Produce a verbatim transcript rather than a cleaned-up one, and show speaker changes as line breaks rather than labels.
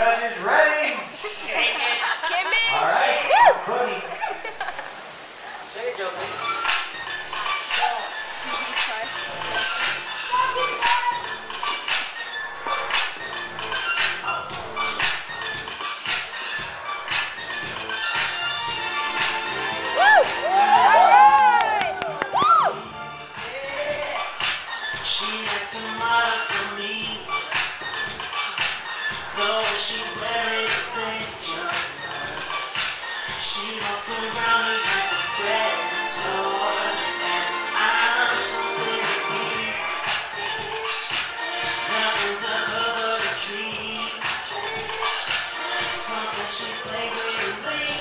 Judges ready?
Shake it.
Kimmie.
All right. Buddy.
Shake it, Josie.
Excuse me, sorry. Woo! Alright! Woo!
She had to model for me, though she wears extension. She walked around me like a predator, and I'm something to eat. Nothing to her but a treat. Something she plays with.